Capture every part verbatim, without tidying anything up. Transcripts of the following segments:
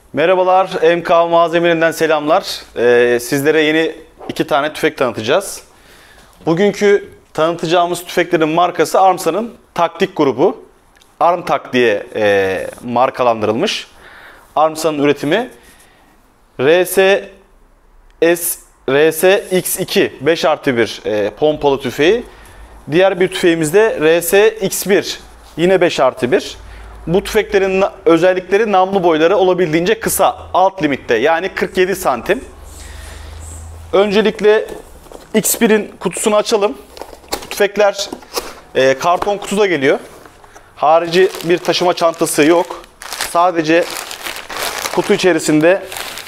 Merhabalar, M K Malzemelerinden selamlar. Ee, sizlere yeni iki tane tüfek tanıtacağız. Bugünkü tanıtacağımız tüfeklerin markası Armsa'nın taktik grubu. Armtak diye e, markalandırılmış. Armsa'nın üretimi R S S R S X iki beş artı bir e, pompalı tüfeği. Diğer bir tüfeğimiz de R S X bir yine beş artı bir. Bu tüfeklerin özellikleri namlu boyları olabildiğince kısa, alt limitte, yani kırk yedi santim. Öncelikle X birin kutusunu açalım. Tüfekler e, karton kutuda geliyor. Harici bir taşıma çantası yok. Sadece kutu içerisinde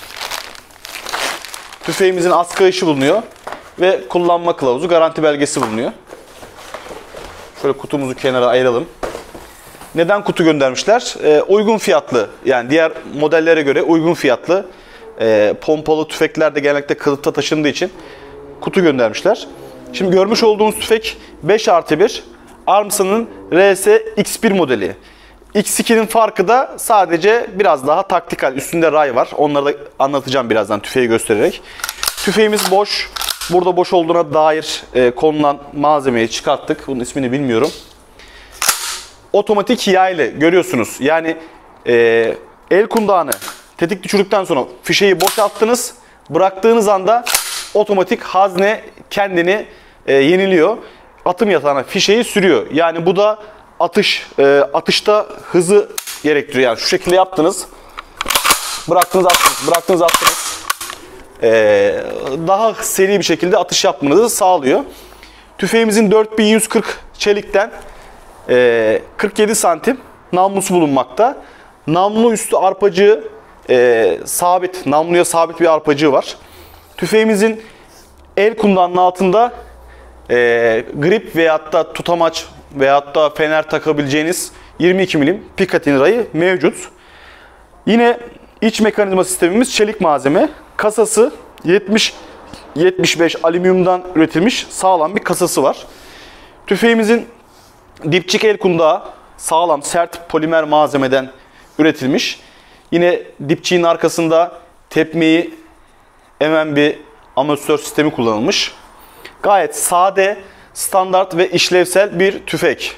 tüfeğimizin askı işi bulunuyor ve kullanma kılavuzu, garanti belgesi bulunuyor. Şöyle kutumuzu kenara ayıralım. Neden kutu göndermişler? E, uygun fiyatlı, yani diğer modellere göre uygun fiyatlı e, pompalı tüfekler de genellikle kılıfta taşındığı için kutu göndermişler. Şimdi görmüş olduğunuz tüfek beş artı bir Armsa'nın R S X bir modeli. X ikinin farkı da sadece biraz daha taktikal. Üstünde ray var. Onları da anlatacağım birazdan tüfeği göstererek. Tüfeğimiz boş. Burada boş olduğuna dair e, konulan malzemeyi çıkarttık. Bunun ismini bilmiyorum. Otomatik yaylı görüyorsunuz. Yani e, el kundağını tetik düşürdükten sonra fişeyi boşalttınız. Bıraktığınız anda otomatik hazne kendini e, yeniliyor. Atım yatağına fişeyi sürüyor. Yani bu da atış e, atışta hızı gerektiriyor. Yani şu şekilde yaptınız. Bıraktınız attınız. Bıraktınız attınız. E, daha seri bir şekilde atış yapmanızı sağlıyor. Tüfeğimizin dört bin yüz kırk çelikten e, kırk yedi santim namlusu bulunmakta. Namlu üstü arpacığı e, sabit. Namluya sabit bir arpacığı var. Tüfeğimizin el kundağının altında e, grip veyahut da tutamaç veyahut da fener takabileceğiniz yirmi iki milim Picatinny rayı mevcut. Yine iç mekanizma sistemimiz çelik malzeme. Kasası yetmiş yetmiş beş alüminyumdan üretilmiş sağlam bir kasası var. Tüfeğimizin dipçik el kundağı sağlam sert polimer malzemeden üretilmiş. Yine dipçiğin arkasında tepmeyi emen bir amortisör sistemi kullanılmış. Gayet sade, standart ve işlevsel bir tüfek.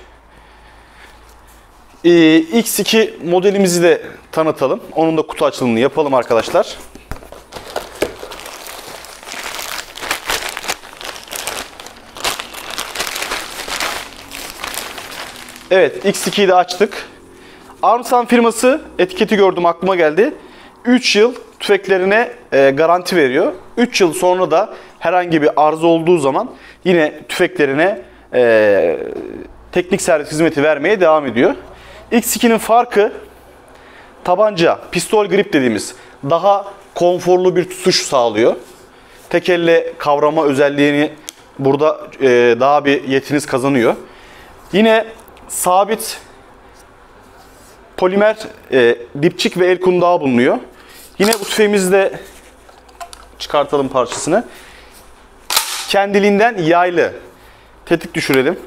Ee, X iki modelimizi de tanıtalım. Onun da kutu açılımını yapalım arkadaşlar. Evet, X ikiyi de açtık. Armsa firması, etiketi gördüm aklıma geldi. üç yıl tüfeklerine e, garanti veriyor. üç yıl sonra da herhangi bir arıza olduğu zaman yine tüfeklerine e, teknik servis hizmeti vermeye devam ediyor. X ikinin farkı tabanca, pistol grip dediğimiz daha konforlu bir tutuş sağlıyor. Tek elle kavrama özelliğini burada e, daha bir yetiniz kazanıyor. Yine sabit polimer e, dipçik ve el kundağı bulunuyor. Yine bu tüfeğimizde çıkartalım parçasını. Kendiliğinden yaylı. Tetik düşürelim.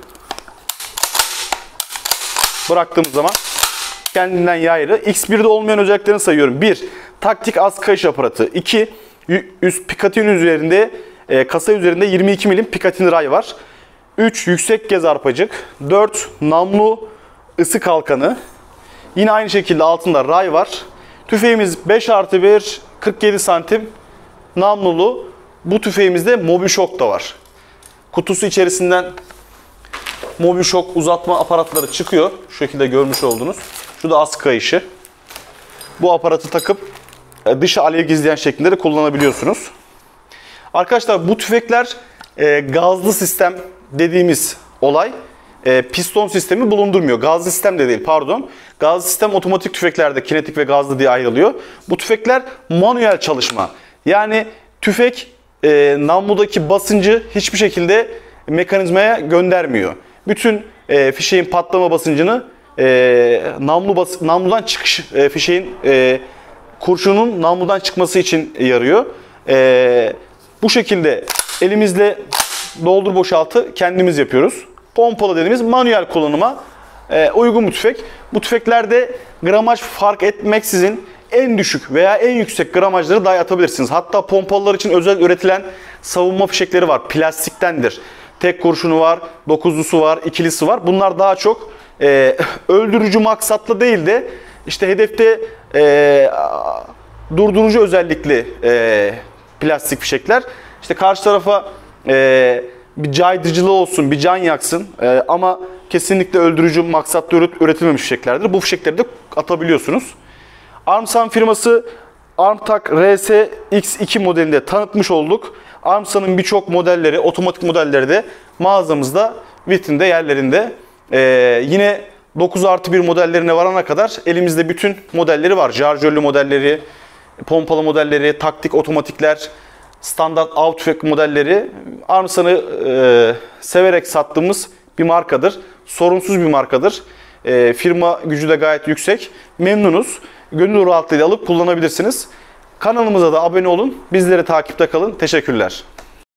Bıraktığımız zaman kendinden yaylı. X birde olmayan özelliklerini sayıyorum. bir Taktik az kayış aparatı. iki Üst Picatinny üzerinde e, kasa üzerinde yirmi iki milim Picatinny ray var. üç Yüksek gez arpacık. dört Namlu ısı kalkanı. Yine aynı şekilde altında ray var. Tüfeğimiz beş artı bir kırk yedi santim namlulu. Bu tüfeğimizde Mobi-Shock da var. Kutusu içerisinden Mobi-Shock uzatma aparatları çıkıyor. Şu şekilde görmüş oldunuz. Şu da askı kayışı. Bu aparatı takıp dışa alev gizleyen şeklinde de kullanabiliyorsunuz. Arkadaşlar bu tüfekler e, gazlı sistem dediğimiz olay e, piston sistemi bulundurmuyor. Gazlı sistem de değil, pardon. Gazlı sistem otomatik tüfeklerde kinetik ve gazlı diye ayrılıyor. Bu tüfekler manuel çalışma. Yani tüfek e, namludaki basıncı hiçbir şekilde mekanizmaya göndermiyor. Bütün e, fişeğin patlama basıncını e, namlu bas, namludan çıkış e, fişeğin e, kurşunun namludan çıkması için yarıyor. E, bu şekilde elimizle doldur boşaltı kendimiz yapıyoruz. Pompalı dediğimiz manuel kullanıma e, uygun bir tüfek. Bu tüfeklerde gramaj fark etmeksizin en düşük veya en yüksek gramajları dahi atabilirsiniz. Hatta pompalılar için özel üretilen savunma fişekleri var. Plastiktendir. Tek kurşunu var, dokuzlusu var, ikilisi var. Bunlar daha çok e, öldürücü maksatlı değil de işte hedefte e, durdurucu özellikli e, plastik fişekler. İşte karşı tarafa e, bir caydırıcılığı olsun, bir can yaksın e, ama kesinlikle öldürücü maksatlı üretilmemiş fişeklerdir. Bu fişekleri de atabiliyorsunuz. Armsan firması Armtak R S X iki modelinde tanıtmış olduk. Armsan'ın birçok modelleri, otomatik modelleri de mağazamızda, vitrinde, yerlerinde. Ee, yine dokuz artı bir modellerine varana kadar elimizde bütün modelleri var. Şarjörlü modelleri, pompalı modelleri, taktik otomatikler, standart av tüfek modelleri. Armsan'ı e, severek sattığımız bir markadır. Sorunsuz bir markadır. E, firma gücü de gayet yüksek. Memnunuz. Gönül rahatlığıyla alıp kullanabilirsiniz. Kanalımıza da abone olun. Bizleri takipte kalın. Teşekkürler.